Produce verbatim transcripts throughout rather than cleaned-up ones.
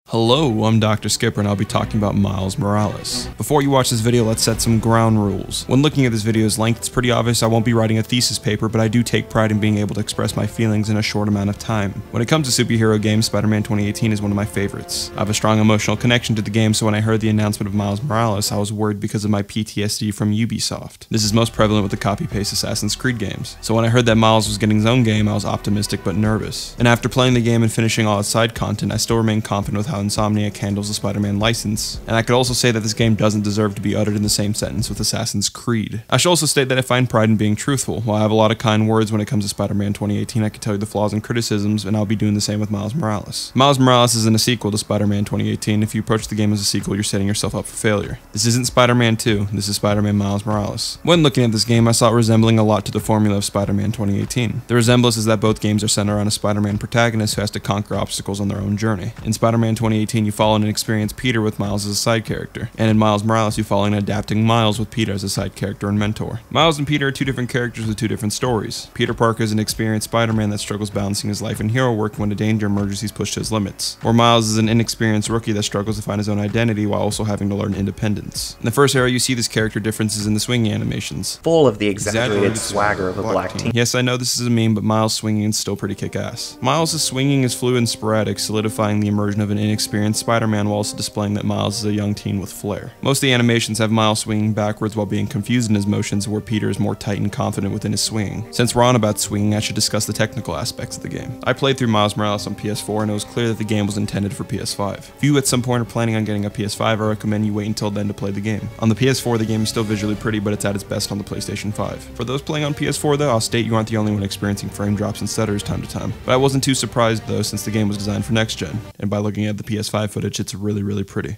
Hello, I'm Doctor Skipper and I'll be talking about Miles Morales. Before you watch this video, let's set some ground rules. When looking at this video's length, it's pretty obvious I won't be writing a thesis paper, but I do take pride in being able to express my feelings in a short amount of time. When it comes to superhero games, Spider-Man twenty eighteen is one of my favorites. I have a strong emotional connection to the game, so when I heard the announcement of Miles Morales, I was worried because of my P T S D from Ubisoft. This is most prevalent with the copy-paste Assassin's Creed games. So when I heard that Miles was getting his own game, I was optimistic but nervous. And after playing the game and finishing all its side content, I still remain confident with how Insomniac handles the Spider-Man license, and I could also say that this game doesn't deserve to be uttered in the same sentence with Assassin's Creed. I should also state that I find pride in being truthful. While I have a lot of kind words when it comes to Spider-Man twenty eighteen, I can tell you the flaws and criticisms, and I'll be doing the same with Miles Morales. Miles Morales isn't a sequel to Spider-Man twenty eighteen. If you approach the game as a sequel, you're setting yourself up for failure. This isn't Spider-Man two, this is Spider-Man Miles Morales. When looking at this game, I saw it resembling a lot to the formula of Spider-Man twenty eighteen. The resemblance is that both games are centered around a Spider-Man protagonist who has to conquer obstacles on their own journey. In Spider-Man twenty eighteen, you follow an experienced Peter with Miles as a side character, and in Miles Morales you follow an adapting Miles with Peter as a side character and mentor. Miles and Peter are two different characters with two different stories. Peter Parker is an experienced Spider-Man that struggles balancing his life and hero work when a danger emerges he's pushed to his limits, or Miles is an inexperienced rookie that struggles to find his own identity while also having to learn independence. In the first era, you see this character differences in the swinging animations, full of the exaggerated swagger of a black teen. Yes, I know this is a meme, but Miles' swinging is still pretty kick-ass. Miles' swinging is fluid and sporadic, solidifying the immersion of an inexperienced Spider-Man while also displaying that Miles is a young teen with flair. Most of the animations have Miles swinging backwards while being confused in his motions, where Peter is more tight and confident within his swinging. Since we're on about swinging, I should discuss the technical aspects of the game. I played through Miles Morales on P S four and it was clear that the game was intended for P S five. If you at some point are planning on getting a P S five, I recommend you wait until then to play the game. On the P S four, the game is still visually pretty, but it's at its best on the PlayStation five. For those playing on P S four though, I'll state you aren't the only one experiencing frame drops and stutters time to time. But I wasn't too surprised though, since the game was designed for next gen, and by looking at the P S five footage, it's really really pretty.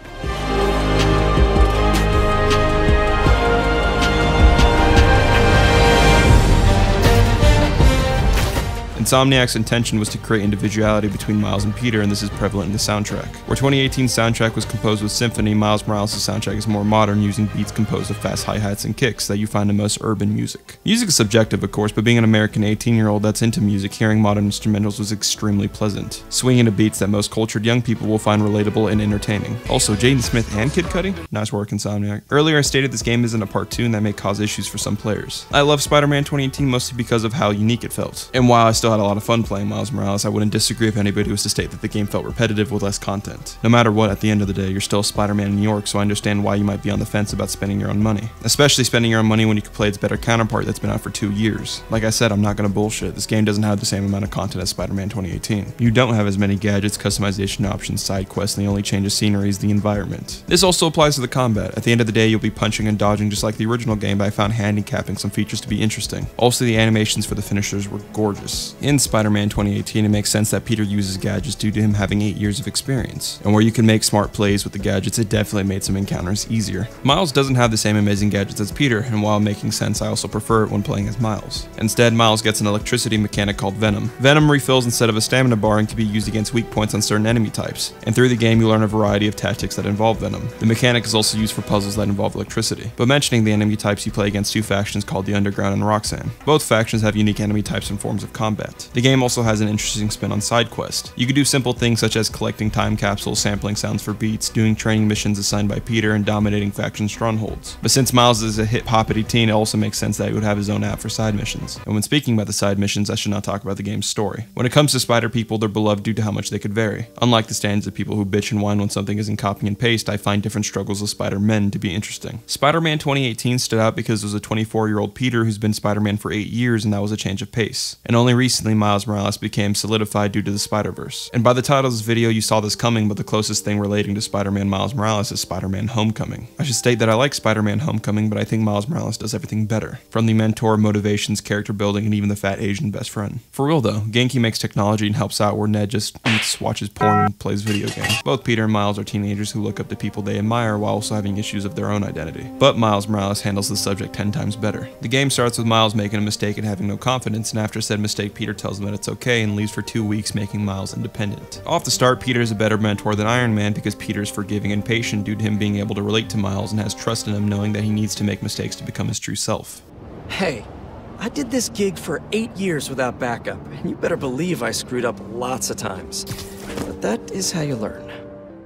Insomniac's intention was to create individuality between Miles and Peter, and this is prevalent in the soundtrack. Where twenty eighteen's soundtrack was composed with symphony, Miles Morales' soundtrack is more modern, using beats composed of fast hi-hats and kicks that you find in most urban music. Music is subjective, of course, but being an American eighteen-year-old that's into music, hearing modern instrumentals was extremely pleasant, swinging to beats that most cultured young people will find relatable and entertaining. Also, Jaden Smith and Kid Cudi? Nice work, Insomniac. Earlier I stated this game isn't a part two, and that may cause issues for some players. I love Spider-Man twenty eighteen mostly because of how unique it felt, and while I still had a lot of fun playing Miles Morales, I wouldn't disagree if anybody was to state that the game felt repetitive with less content. No matter what, at the end of the day, you're still Spider-Man in New York, so I understand why you might be on the fence about spending your own money. Especially spending your own money when you could play its better counterpart that's been out for two years. Like I said, I'm not gonna bullshit, this game doesn't have the same amount of content as Spider-Man twenty eighteen. You don't have as many gadgets, customization options, side quests, and the only change of scenery is the environment. This also applies to the combat. At the end of the day, you'll be punching and dodging just like the original game, but I found handicapping some features to be interesting. Also, the animations for the finishers were gorgeous. In Spider-Man twenty eighteen, it makes sense that Peter uses gadgets due to him having eight years of experience. And where you can make smart plays with the gadgets, it definitely made some encounters easier. Miles doesn't have the same amazing gadgets as Peter, and while making sense, I also prefer it when playing as Miles. Instead, Miles gets an electricity mechanic called Venom. Venom refills instead of a stamina bar and can be used against weak points on certain enemy types. And through the game, you learn a variety of tactics that involve Venom. The mechanic is also used for puzzles that involve electricity. But mentioning the enemy types, you play against two factions called the Underground and Roxanne. Both factions have unique enemy types and forms of combat. The game also has an interesting spin on side quest. You could do simple things such as collecting time capsules, sampling sounds for beats, doing training missions assigned by Peter, and dominating faction strongholds. But since Miles is a hip-hoppity teen, it also makes sense that he would have his own app for side missions. And when speaking about the side missions, I should not talk about the game's story. When it comes to Spider people, they're beloved due to how much they could vary. Unlike the standards of people who bitch and whine when something isn't copy and paste, I find different struggles of Spider-Men to be interesting. Spider-Man twenty eighteen stood out because it was a twenty-four-year-old Peter who's been Spider-Man for eight years, and that was a change of pace. And only recently, Miles Morales became solidified due to the Spider-Verse. And by the title of this video, you saw this coming, but the closest thing relating to Spider-Man Miles Morales is Spider-Man Homecoming. I should state that I like Spider-Man Homecoming, but I think Miles Morales does everything better. From the mentor, motivations, character building, and even the fat Asian best friend. For real though, Genki makes technology and helps out where Ned just eats, watches porn, and plays video games. Both Peter and Miles are teenagers who look up to people they admire while also having issues of their own identity. But Miles Morales handles the subject ten times better. The game starts with Miles making a mistake and having no confidence, and after said mistake, Peter tells him that it's okay and leaves for two weeks, making Miles independent. Off the start, Peter is a better mentor than Iron Man because Peter is forgiving and patient due to him being able to relate to Miles and has trust in him, knowing that he needs to make mistakes to become his true self. Hey, I did this gig for eight years without backup, and you better believe I screwed up lots of times. But that is how you learn.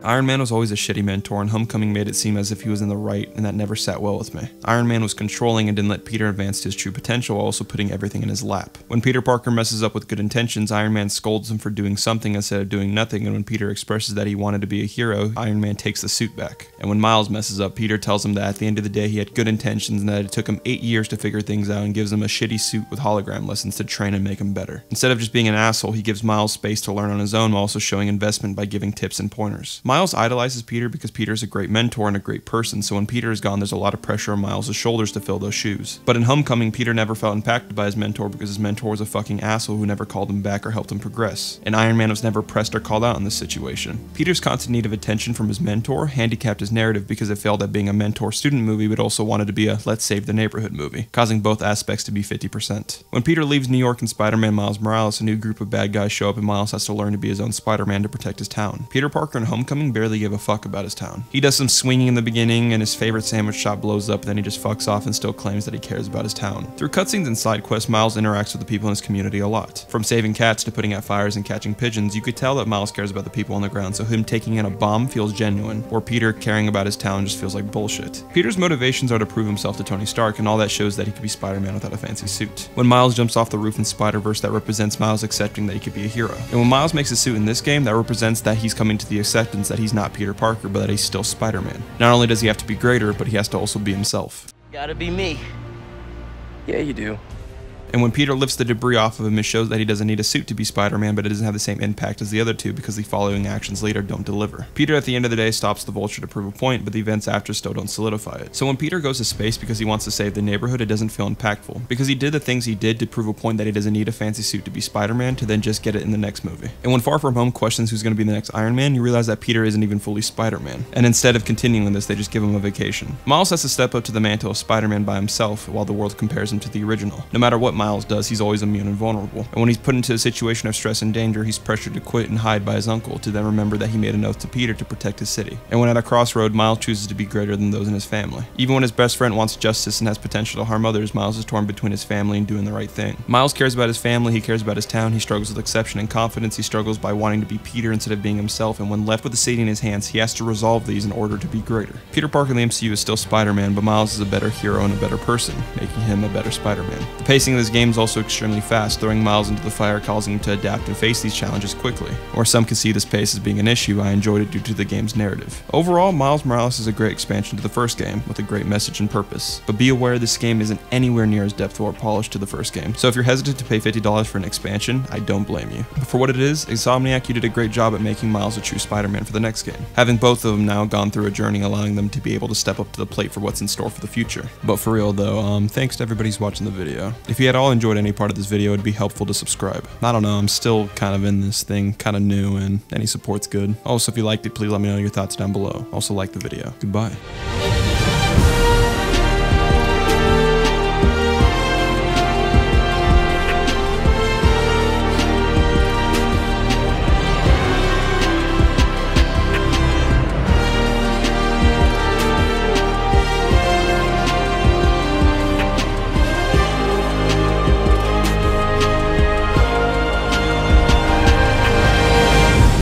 Iron Man was always a shitty mentor, and Homecoming made it seem as if he was in the right, and that never sat well with me. Iron Man was controlling and didn't let Peter advance to his true potential while also putting everything in his lap. When Peter Parker messes up with good intentions, Iron Man scolds him for doing something instead of doing nothing, and when Peter expresses that he wanted to be a hero, Iron Man takes the suit back. And when Miles messes up, Peter tells him that at the end of the day he had good intentions and that it took him eight years to figure things out, and gives him a shitty suit with hologram lessons to train and make him better. Instead of just being an asshole, he gives Miles space to learn on his own while also showing investment by giving tips and pointers. Miles idolizes Peter because Peter is a great mentor and a great person, so when Peter is gone there's a lot of pressure on Miles' shoulders to fill those shoes. But in Homecoming, Peter never felt impacted by his mentor because his mentor was a fucking asshole who never called him back or helped him progress. And Iron Man was never pressed or called out in this situation. Peter's constant need of attention from his mentor handicapped his narrative because it failed at being a mentor-student movie but also wanted to be a let's save the neighborhood movie, causing both aspects to be fifty percent. When Peter leaves New York in Spider-Man Miles Morales, a new group of bad guys show up and Miles has to learn to be his own Spider-Man to protect his town. Peter Parker in Homecoming barely give a fuck about his town. He does some swinging in the beginning and his favorite sandwich shop blows up, then he just fucks off and still claims that he cares about his town. Through cutscenes and side quests, Miles interacts with the people in his community a lot. From saving cats to putting out fires and catching pigeons, you could tell that Miles cares about the people on the ground, so him taking in a bomb feels genuine, or Peter caring about his town just feels like bullshit. Peter's motivations are to prove himself to Tony Stark, and all that shows that he could be Spider-Man without a fancy suit. When Miles jumps off the roof in Spider-Verse, that represents Miles accepting that he could be a hero. And when Miles makes a suit in this game, that represents that he's coming to the acceptance that he's not Peter Parker, but that he's still Spider-Man. Not only does he have to be greater, but he has to also be himself. Gotta be me. Yeah, you do. And when Peter lifts the debris off of him, it shows that he doesn't need a suit to be Spider-Man, but it doesn't have the same impact as the other two because the following actions later don't deliver. Peter at the end of the day stops the Vulture to prove a point, but the events after still don't solidify it. So when Peter goes to space because he wants to save the neighborhood, it doesn't feel impactful, because he did the things he did to prove a point that he doesn't need a fancy suit to be Spider-Man to then just get it in the next movie. And when Far From Home questions who's going to be the next Iron Man, you realize that Peter isn't even fully Spider-Man, and instead of continuing this, they just give him a vacation. Miles has to step up to the mantle of Spider-Man by himself, while the world compares him to the original. No matter what Miles does, he's always immune and vulnerable, and when he's put into a situation of stress and danger, he's pressured to quit and hide by his uncle, to then remember that he made an oath to Peter to protect his city. And when at a crossroad, Miles chooses to be greater than those in his family. Even when his best friend wants justice and has potential to harm others, Miles is torn between his family and doing the right thing. Miles cares about his family, he cares about his town, he struggles with exception and confidence, he struggles by wanting to be Peter instead of being himself, and when left with the city in his hands, he has to resolve these in order to be greater. Peter Parker in the M C U is still Spider-Man, but Miles is a better hero and a better person, making him a better Spider-Man. The pacing of this game is also extremely fast, throwing Miles into the fire, causing him to adapt and face these challenges quickly. Or some can see this pace as being an issue, I enjoyed it due to the game's narrative. Overall, Miles Morales is a great expansion to the first game, with a great message and purpose. But be aware this game isn't anywhere near as depth or polished to the first game, so if you're hesitant to pay fifty dollars for an expansion, I don't blame you. But for what it is, Insomniac, you did a great job at making Miles a true Spider-Man for the next game, having both of them now gone through a journey allowing them to be able to step up to the plate for what's in store for the future. But for real though, um, thanks to everybody who's watching the video. If you had all enjoyed any part of this video, it'd be helpful to subscribe. I don't know, I'm still kind of in this thing, kind of new, and any support's good. Also, if you liked it, please let me know your thoughts down below. Also, like the video. Goodbye.